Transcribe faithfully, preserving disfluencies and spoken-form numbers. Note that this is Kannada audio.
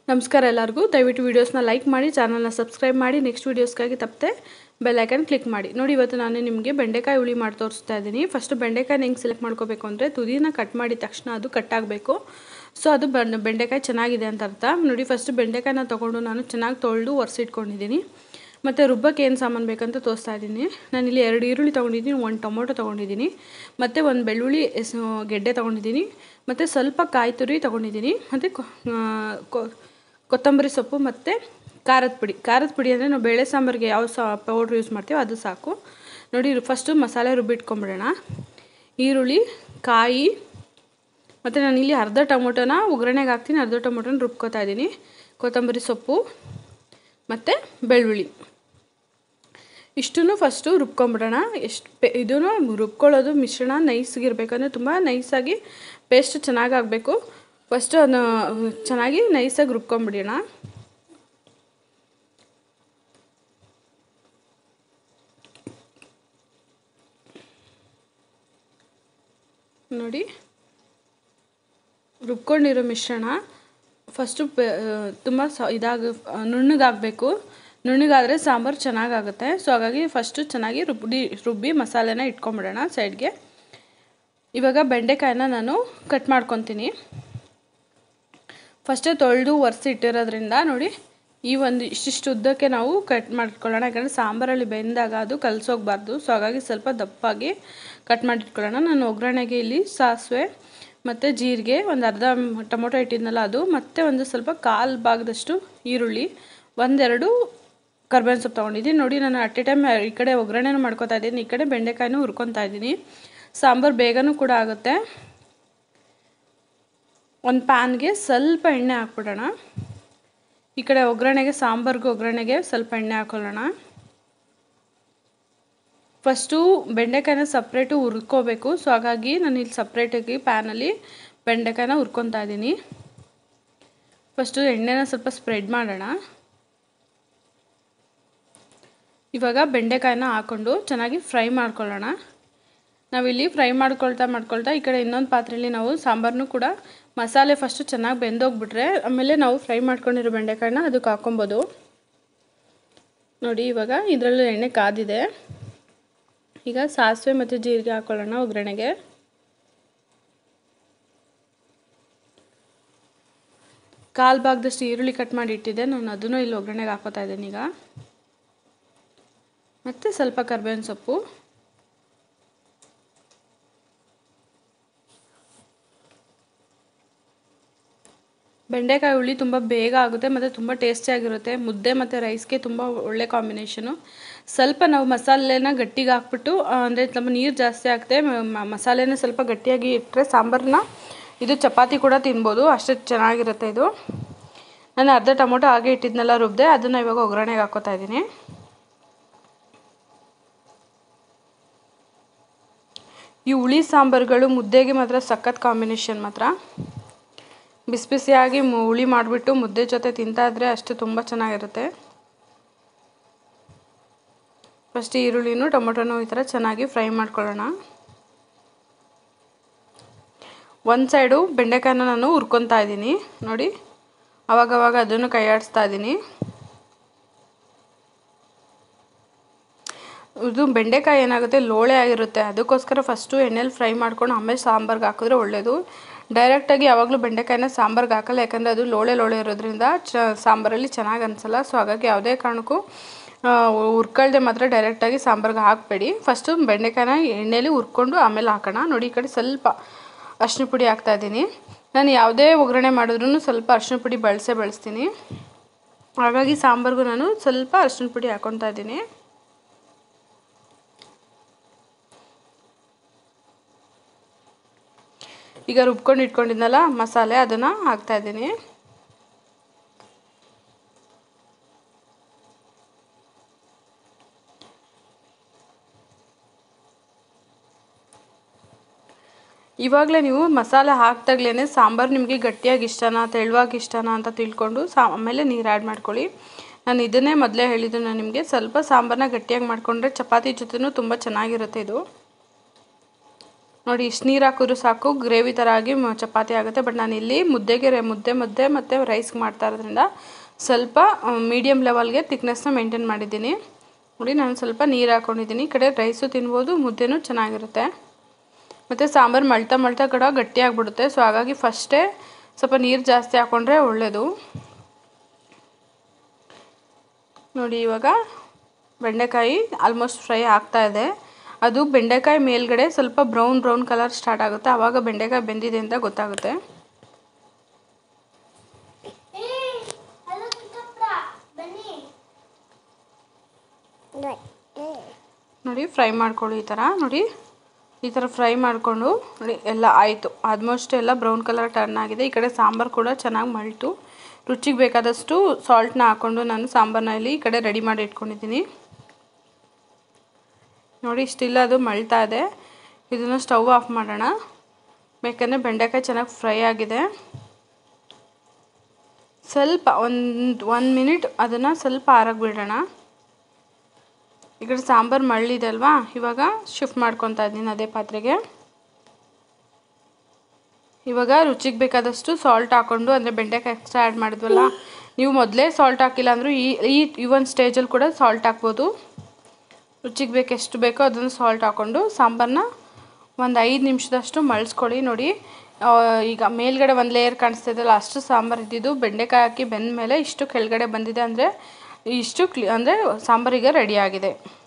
ನಮಸ್ಕಾರ ಎಲ್ಲರಿಗೂ. ದಯವಿಟ್ಟು ವಿಡಿಯೋಸ್ನ ಲೈಕ್ ಮಾಡಿ, ಚಾನಲ್ನ ಸಬ್ಸ್ಕ್ರೈಬ್ ಮಾಡಿ, ನೆಕ್ಸ್ಟ್ ವೀಡಿಯೋಸ್ಗಾಗಿ ತಪ್ಪದೆ ಬೆಲ್ ಐಕನ್ ಕ್ಲಿಕ್ ಮಾಡಿ. ನೋಡಿ, ಇವತ್ತು ನಾನು ನಿಮಗೆ ಬೆಂಡೆಕಾಯಿ ಹುಳಿ ಮಾಡಿ ತೋರಿಸ್ತಾ ಇದ್ದೀನಿ. ಫಸ್ಟ್ ಬೆಂಡೆಕಾಯಿನ ಹೆಂಗೆ ಸೆಲೆಕ್ಟ್ ಮಾಡ್ಕೋಬೇಕು ಅಂದರೆ, ತುದಿನ ಕಟ್ ಮಾಡಿದ ತಕ್ಷಣ ಅದು ಕಟ್ ಆಗಬೇಕು. ಸೊ ಅದು ಬೆಂಡೆಕಾಯಿ ಚೆನ್ನಾಗಿದೆ ಅಂತ ಅರ್ಥ. ನೋಡಿ, ಫಸ್ಟ್ ಬೆಂಡೆಕಾಯಿನ ತೊಗೊಂಡು ನಾನು ಚೆನ್ನಾಗಿ ತೊಳೆದು ಒರೆಸಿಟ್ಕೊಂಡಿದ್ದೀನಿ. ಮತ್ತು ರುಬ್ಬಕ್ಕೆ ಏನು ಸಾಮಾನು ಬೇಕಂತ ತೋರಿಸ್ತಾ ಇದ್ದೀನಿ. ನಾನಿಲ್ಲಿ ಎರಡು ಈರುಳ್ಳಿ ತೊಗೊಂಡಿದ್ದೀನಿ, ಒಂದು ಟೊಮೊಟೊ ತೊಗೊಂಡಿದ್ದೀನಿ, ಮತ್ತು ಒಂದು ಬೆಳ್ಳುಳ್ಳಿ ಗೆಡ್ಡೆ ತೊಗೊಂಡಿದ್ದೀನಿ, ಮತ್ತು ಸ್ವಲ್ಪ ಕಾಯಿ ತುರಿ ತೊಗೊಂಡಿದ್ದೀನಿ, ಮತ್ತು ಕೊತ್ತಂಬರಿ ಸೊಪ್ಪು ಮತ್ತು ಖಾರದ ಪುಡಿ. ಖಾರದ ಪುಡಿ ಅಂದರೆ ನಾವು ಬೇಳೆ ಸಾಂಬಾರಿಗೆ ಯಾವ ಸಾ ಪೌಡ್ರ್ ಯೂಸ್ ಮಾಡ್ತೀವೋ ಅದು ಸಾಕು. ನೋಡಿ, ಫಸ್ಟು ಮಸಾಲೆ ರುಬ್ಬಿಟ್ಕೊಂಬಿಡೋಣ. ಈರುಳ್ಳಿ, ಕಾಯಿ, ಮತ್ತು ನಾನಿಲ್ಲಿ ಅರ್ಧ ಟೊಮೊಟೊನ ಒಗ್ಗರಣೆಗೆ ಹಾಕ್ತೀನಿ, ಅರ್ಧ ಟೊಮೊಟೊನ ರುಬ್ಕೋತಾ ಇದ್ದೀನಿ. ಕೊತ್ತಂಬರಿ ಸೊಪ್ಪು ಮತ್ತು ಬೆಳ್ಳುಳ್ಳಿ ಇಷ್ಟನ್ನು ಫಸ್ಟು ರುಬ್ಕೊಂಬಿಡೋಣ. ಎಷ್ಟು ಪೇ ಇದೂ ರುಬ್ಕೊಳ್ಳೋದು ಮಿಶ್ರಣ ನೈಸ್ಗಿರ್ಬೇಕಂದ್ರೆ ತುಂಬ ನೈಸಾಗಿ ಪೇಸ್ಟ್ ಚೆನ್ನಾಗಿ ಆಗಬೇಕು. ಫಸ್ಟು ಅದನ್ನು ಚೆನ್ನಾಗಿ ನೈಸಾಗಿ ರುಬ್ಕೊಂಬಿಡೋಣ. ನೋಡಿ, ರುಬ್ಕೊಂಡಿರೋ ಮಿಶ್ರಣ ಫಸ್ಟು ತುಂಬ ಸ ಇದಾಗ ನುಣ್ಣಗಾಗಬೇಕು. ನುಣ್ಣಗಾದರೆ ಸಾಂಬಾರು ಚೆನ್ನಾಗಾಗುತ್ತೆ. ಸೊ ಹಾಗಾಗಿ ಫಸ್ಟು ಚೆನ್ನಾಗಿ ರುಬ್ಬಿ ರುಬ್ಬಿ ಮಸಾಲೆನ ಇಟ್ಕೊಂಬಿಡೋಣ ಸೈಡ್ಗೆ. ಇವಾಗ ಬೆಂಡೆಕಾಯಿನ ನಾನು ಕಟ್ ಮಾಡ್ಕೊತೀನಿ. ಫಸ್ಟೇ ತೊಳೆದು ಒರೆಸಿ ಇಟ್ಟಿರೋದ್ರಿಂದ ನೋಡಿ, ಈ ಒಂದು ಇಷ್ಟಿಷ್ಟು ಉದ್ದಕ್ಕೆ ನಾವು ಕಟ್ ಮಾಡ್ಕೊಳ್ಳೋಣ. ಯಾಕಂದರೆ ಸಾಂಬಾರಲ್ಲಿ ಬೆಂದಾಗ ಅದು ಕಲಸೋಗ್ಬಾರ್ದು. ಸೊ ಹಾಗಾಗಿ ಸ್ವಲ್ಪ ದಪ್ಪಾಗಿ ಕಟ್ ಮಾಡಿಟ್ಕೊಳ್ಳೋಣ. ನಾನು ಒಗ್ಗರಣೆಗೆ ಇಲ್ಲಿ ಸಾಸಿವೆ ಮತ್ತು ಜೀರಿಗೆ, ಒಂದು ಅರ್ಧ ಟೊಮೊಟೊ ಇಟ್ಟಿದ್ನಲ್ಲ ಅದು, ಮತ್ತು ಒಂದು ಸ್ವಲ್ಪ ಕಾಲು ಭಾಗದಷ್ಟು ಈರುಳ್ಳಿ, ಒಂದೆರಡು ಕರ್ಬೇವಿನ ಸೊಪ್ಪು ತೊಗೊಂಡಿದ್ದೀನಿ. ನೋಡಿ, ನಾನು ಅಟ್ ಎ ಟೈಮ್ ಈ ಕಡೆ ಒಗ್ಗರಣೆನೂ ಮಾಡ್ಕೊತಾ ಇದ್ದೀನಿ, ಈ ಕಡೆ ಬೆಂಡೆಕಾಯಿನೂ ಹುರ್ಕೊತಾ ಇದ್ದೀನಿ. ಸಾಂಬಾರು ಬೇಗನೂ ಕೂಡ ಆಗುತ್ತೆ. ಒಂದು ಪ್ಯಾನ್ಗೆ ಸ್ವಲ್ಪ ಎಣ್ಣೆ ಹಾಕ್ಬಿಡೋಣ. ಈ ಕಡೆ ಒಗ್ಗರಣೆಗೆ, ಸಾಂಬಾರ್ಗೆ ಒಗ್ಗರಣೆಗೆ ಸ್ವಲ್ಪ ಎಣ್ಣೆ ಹಾಕೊಳ್ಳೋಣ. ಫಸ್ಟು ಬೆಂಡೆಕಾಯಿನ ಸಪ್ರೇಟು ಹುರ್ಕೋಬೇಕು. ಸೊ ಹಾಗಾಗಿ ನಾನು ಇಲ್ಲಿ ಸಪ್ರೇಟಾಗಿ ಪ್ಯಾನಲ್ಲಿ ಬೆಂಡೆಕಾಯಿನ ಹುರ್ಕೊತಾ ಇದ್ದೀನಿ. ಫಸ್ಟು ಎಣ್ಣೆನ ಸ್ವಲ್ಪ ಸ್ಪ್ರೆಡ್ ಮಾಡೋಣ. ಇವಾಗ ಬೆಂಡೆಕಾಯಿನ ಹಾಕ್ಕೊಂಡು ಚೆನ್ನಾಗಿ ಫ್ರೈ ಮಾಡ್ಕೊಳ್ಳೋಣ. ನಾವಿಲ್ಲಿ ಫ್ರೈ ಮಾಡ್ಕೊಳ್ತಾ ಮಾಡ್ಕೊಳ್ತಾ ಈ ಕಡೆ ಇನ್ನೊಂದು ಪಾತ್ರೆಯಲ್ಲಿ ನಾವು ಸಾಂಬಾರನ್ನು ಕೂಡ ಮಸಾಲೆ ಫಸ್ಟು ಚೆನ್ನಾಗಿ ಬೆಂದೋಗ್ಬಿಟ್ರೆ ಆಮೇಲೆ ನಾವು ಫ್ರೈ ಮಾಡ್ಕೊಂಡಿರೋ ಬೆಂಡೆಕಾಯಿನ ಅದಕ್ಕೆ ಹಾಕ್ಕೊಬೋದು. ನೋಡಿ, ಇವಾಗ ಇದರಲ್ಲೂ ಎಣ್ಣೆ ಕಾದಿದೆ. ಈಗ ಸಾಸಿವೆ ಮತ್ತು ಜೀರಿಗೆ ಹಾಕ್ಕೊಳ್ಳೋಣ ಒಗ್ಗರಣೆಗೆ. ಕಾಲು ಭಾಗದಷ್ಟು ಈರುಳ್ಳಿ ಕಟ್ ಮಾಡಿ ಇಟ್ಟಿದ್ದೆ, ನಾನು ಅದನ್ನು ಇಲ್ಲಿ ಒಗ್ಗರಣೆಗೆ ಹಾಕೋತಾ ಇದ್ದೀನಿ ಈಗ. ಮತ್ತು ಸ್ವಲ್ಪ ಕರ್ಬೇವಿನ ಸೊಪ್ಪು, ಬೆಂಡೆಕಾಯಿ ಹುಳಿ ತುಂಬ ಬೇಗ ಆಗುತ್ತೆ ಮತ್ತು ತುಂಬ ಟೇಸ್ಟಿಯಾಗಿರುತ್ತೆ. ಮುದ್ದೆ ಮತ್ತು ರೈಸ್ಗೆ ತುಂಬ ಒಳ್ಳೆ ಕಾಂಬಿನೇಷನು. ಸ್ವಲ್ಪ ನಾವು ಮಸಾಲೆನ ಗಟ್ಟಿಗೆ ಹಾಕ್ಬಿಟ್ಟು, ಅಂದರೆ ಸ್ವಲ್ಪ ನೀರು ಜಾಸ್ತಿ ಹಾಕ್ತೆ ಮಸಾಲೆನ ಸ್ವಲ್ಪ ಗಟ್ಟಿಯಾಗಿ ಇಟ್ಟರೆ ಸಾಂಬಾರನ್ನ ಇದು ಚಪಾತಿ ಕೂಡ ತಿನ್ಬೋದು, ಅಷ್ಟು ಚೆನ್ನಾಗಿರುತ್ತೆ ಇದು. ನಾನು ಅರ್ಧ ಟೊಮೊಟೊ ಹಾಗೆ ಇಟ್ಟಿದ್ನೆಲ್ಲ ರುಬ್ದೆ, ಅದನ್ನು ಇವಾಗ ಒಗ್ಗರಣೆಗೆ ಹಾಕ್ಕೋತಾ ಇದ್ದೀನಿ. ಈ ಹುಳಿ ಸಾಂಬಾರುಗಳು ಮುದ್ದೆಗೆ ಮಾತ್ರ ಸಖತ್ ಕಾಂಬಿನೇಷನ್ ಮಾತ್ರ. ಬಿಸಿ ಬಿಸಿಯಾಗಿ ಹುಳಿ ಮಾಡಿಬಿಟ್ಟು ಮುದ್ದೆ ಜೊತೆ ತಿಂತಾಯಿದ್ರೆ ಅಷ್ಟು ತುಂಬ ಚೆನ್ನಾಗಿರುತ್ತೆ. ಫಸ್ಟ್ ಈರುಳ್ಳಿನೂ ಟೊಮೊಟೊನೂ ಈ ಥರ ಚೆನ್ನಾಗಿ ಫ್ರೈ ಮಾಡ್ಕೊಳ್ಳೋಣ. ಒಂದು ಸೈಡು ಬೆಂಡೆಕಾಯಿನ ನಾನು ಹುರ್ಕೊತಾ ಇದ್ದೀನಿ. ನೋಡಿ, ಆವಾಗವಾಗ ಅದನ್ನು ಕೈ ಆಡಿಸ್ತಾ ಇದ್ದೀನಿ. ಇದು ಬೆಂಡೆಕಾಯಿ ಏನಾಗುತ್ತೆ, ಲೋಳೆ ಆಗಿರುತ್ತೆ. ಅದಕ್ಕೋಸ್ಕರ ಫಸ್ಟು ಎಣ್ಣೆಲಿ ಫ್ರೈ ಮಾಡ್ಕೊಂಡು ಆಮೇಲೆ ಸಾಂಬಾರ್ಗೆ ಹಾಕಿದ್ರೆ ಒಳ್ಳೆಯದು. ಡೈರೆಕ್ಟಾಗಿ ಯಾವಾಗಲೂ ಬೆಂಡೆಕಾಯಿನ ಸಾಂಬಾರ್ಗೆ ಹಾಕಲ್ಲ, ಯಾಕಂದರೆ ಅದು ಲೋಳೆ ಲೋಳೆ ಇರೋದ್ರಿಂದ ಚ ಸಾಂಬಾರಲ್ಲಿ ಚೆನ್ನಾಗಿ ಅನಿಸಲ್ಲ. ಸೊ ಹಾಗಾಗಿ ಯಾವುದೇ ಕಾರಣಕ್ಕೂ ಹುರ್ಕೊಳ್ದೆ ಮಾತ್ರ ಡೈರೆಕ್ಟಾಗಿ ಸಾಂಬಾರ್ಗೆ ಹಾಕಬೇಡಿ. ಫಸ್ಟು ಬೆಂಡೆಕಾಯಿನ ಎಣ್ಣೆಲಿ ಹುರ್ಕೊಂಡು ಆಮೇಲೆ ಹಾಕೋಣ. ನೋಡಿ, ಈ ಕಡೆ ಸ್ವಲ್ಪ ಅರಿಶಿನ ಪುಡಿ ಹಾಕ್ತಾಯಿದ್ದೀನಿ. ನಾನು ಯಾವುದೇ ಒಗ್ಗರಣೆ ಮಾಡಿದ್ರೂ ಸ್ವಲ್ಪ ಅರಿಶಿನ ಪುಡಿ ಬಳಸೇ ಬಳಸ್ತೀನಿ. ಹಾಗಾಗಿ ಸಾಂಬಾರ್ಗೂ ನಾನು ಸ್ವಲ್ಪ ಅರಿಶಿನ ಪುಡಿ ಹಾಕ್ಕೊತಾ ಇದ್ದೀನಿ. ಈಗ ರುಬ್ಕೊಂಡು ಇಟ್ಕೊಂಡಿದ್ನಲ್ಲ ಮಸಾಲೆ, ಅದನ್ನು ಹಾಕ್ತಾಯಿದ್ದೀನಿ. ಇವಾಗಲೇ ನೀವು ಮಸಾಲೆ ಹಾಕ್ದಾಗ್ಲೇ ಸಾಂಬಾರು ನಿಮಗೆ ಗಟ್ಟಿಯಾಗಿ ಇಷ್ಟನಾ ತೆಳುವಾಗಿ ಇಷ್ಟನಾ ಅಂತ ತಿಳ್ಕೊಂಡು ಸಾ ಆಮೇಲೆ ನೀರು ಆ್ಯಡ್ ಮಾಡ್ಕೊಳ್ಳಿ. ನಾನು ಇದನ್ನೇ ಮೊದಲೇ ಹೇಳಿದ್ದು, ನಾನು ನಿಮಗೆ ಸ್ವಲ್ಪ ಸಾಂಬಾರನ್ನ ಗಟ್ಟಿಯಾಗಿ ಮಾಡಿಕೊಂಡ್ರೆ ಚಪಾತಿ ಜೊತೆನೂ ತುಂಬ ಚೆನ್ನಾಗಿರುತ್ತೆ ಇದು. ನೋಡಿ ಇಷ್ಟು ನೀರು ಹಾಕಿದ್ರು ಸಾಕು ಗ್ರೇವಿ ಥರ ಆಗಿ ಚಪಾತಿ ಆಗುತ್ತೆ. ಬಟ್ ನಾನು ಇಲ್ಲಿ ಮುದ್ದೆಗೆ ಮುದ್ದೆ ಮುದ್ದೆ ಮತ್ತು ರೈಸ್ಗೆ ಮಾಡ್ತಾ ಇರೋದ್ರಿಂದ ಸ್ವಲ್ಪ ಮೀಡಿಯಮ್ ಲೆವೆಲ್ಗೆ ತಿಕ್ನೆಸ್ನ ಮೇಂಟೈನ್ ಮಾಡಿದ್ದೀನಿ. ನೋಡಿ ನಾನು ಸ್ವಲ್ಪ ನೀರು ಹಾಕ್ಕೊಂಡಿದ್ದೀನಿ. ಈ ಕಡೆ ರೈಸು ತಿನ್ಬೋದು, ಮುದ್ದೆನೂ ಚೆನ್ನಾಗಿರುತ್ತೆ. ಮತ್ತು ಸಾಂಬಾರು ಮಳ್ತಾ ಮಳ್ತಾ ಕಡೆ ಗಟ್ಟಿಯಾಗಿಬಿಡುತ್ತೆ. ಸೊ ಹಾಗಾಗಿ ಫಸ್ಟೇ ಸ್ವಲ್ಪ ನೀರು ಜಾಸ್ತಿ ಹಾಕ್ಕೊಂಡ್ರೆ ಒಳ್ಳೆಯದು. ನೋಡಿ ಇವಾಗ ಬೆಂಡೆಕಾಯಿ ಆಲ್ಮೋಸ್ಟ್ ಫ್ರೈ ಆಗ್ತಾ ಇದೆ. ಅದು ಬೆಂಡೆಕಾಯಿ ಮೇಲ್ಗಡೆ ಸ್ವಲ್ಪ ಬ್ರೌನ್ ಬ್ರೌನ್ ಕಲರ್ ಸ್ಟಾರ್ಟ್ ಆಗುತ್ತೆ, ಆವಾಗ ಬೆಂಡೆಕಾಯಿ ಬೆಂದಿದೆ ಅಂತ ಗೊತ್ತಾಗುತ್ತೆ. ನೋಡಿ ಫ್ರೈ ಮಾಡ್ಕೊಳ್ಳಿ ಈ ಥರ. ನೋಡಿ ಈ ಥರ ಫ್ರೈ ಮಾಡಿಕೊಂಡು ನೋಡಿ ಎಲ್ಲ ಆಯಿತು. ಆಲ್ಮೋಸ್ಟ್ ಎಲ್ಲ ಬ್ರೌನ್ ಕಲರ್ ಟರ್ನ್ ಆಗಿದೆ. ಈ ಕಡೆ ಸಾಂಬಾರು ಕೂಡ ಚೆನ್ನಾಗಿ ಮಳ್ತು. ರುಚಿಗೆ ಬೇಕಾದಷ್ಟು ಸಾಲ್ಟ್ನ ಹಾಕ್ಕೊಂಡು ನಾನು ಸಾಂಬಾರನ್ನ ಇಲ್ಲಿ ಈ ಕಡೆ ರೆಡಿ ಮಾಡಿ ಇಟ್ಕೊಂಡಿದ್ದೀನಿ. ನೋಡಿ ಇಷ್ಟಿಲ್ಲ ಅದು ಮಳ್ತಾ ಇದೆ. ಇದನ್ನು ಸ್ಟವ್ ಆಫ್ ಮಾಡೋಣ, ಬೇಕಂದರೆ ಬೆಂಡೆಕಾಯಿ ಚೆನ್ನಾಗಿ ಫ್ರೈ ಆಗಿದೆ. ಸ್ವಲ್ಪ ಒಂದು ಒನ್ ಮಿನಿಟ್ ಅದನ್ನು ಸ್ವಲ್ಪ ಆರಕ್ಕೆ ಬಿಡೋಣ. ಈ ಕಡೆ ಸಾಂಬಾರು ಮಳ್ಳಿದೆ ಅಲ್ವಾ, ಇವಾಗ ಶಿಫ್ಟ್ ಮಾಡ್ಕೊತಾ ಇದ್ದೀನಿ ಅದೇ ಪಾತ್ರೆಗೆ. ಇವಾಗ ರುಚಿಗೆ ಬೇಕಾದಷ್ಟು ಸಾಲ್ಟ್ ಹಾಕ್ಕೊಂಡು, ಅಂದರೆ ಬೆಂಡೆಕಾಯಿ ಎಕ್ಸ್ಟ್ರಾ ಆ್ಯಡ್ ಮಾಡಿದ್ವಲ್ಲ, ನೀವು ಮೊದಲೇ ಸಾಲ್ಟ್ ಹಾಕಿಲ್ಲ ಅಂದರೂ ಈ ಈ ಈ ಒಂದು ಸ್ಟೇಜಲ್ಲಿ ಕೂಡ ಸಾಲ್ಟ್ ಹಾಕ್ಬೋದು. ರುಚಿಗೆ ಬೇಕು ಎಷ್ಟು ಬೇಕೋ ಅದನ್ನು ಸಾಲ್ಟ್ ಹಾಕ್ಕೊಂಡು ಸಾಂಬಾರನ್ನ ಒಂದು ಐದು ನಿಮಿಷದಷ್ಟು ಮಳ್ಸ್ಕೊಳ್ಳಿ. ನೋಡಿ ಈಗ ಮೇಲ್ಗಡೆ ಒಂದು ಲೇಯರ್ ಕಾಣಿಸ್ತಿದ್ದಲ್ಲ, ಅಷ್ಟು ಸಾಂಬಾರು ಇದ್ದಿದ್ದು ಬೆಂಡೆಕಾಯಿ ಹಾಕಿ ಬೆಂದ ಮೇಲೆ ಇಷ್ಟು ಕೆಳಗಡೆ ಬಂದಿದೆ. ಅಂದರೆ ಇಷ್ಟು ಕ್ಲಿ ಅಂದರೆ ಸಾಂಬಾರಿಗೆ ರೆಡಿ ಆಗಿದೆ.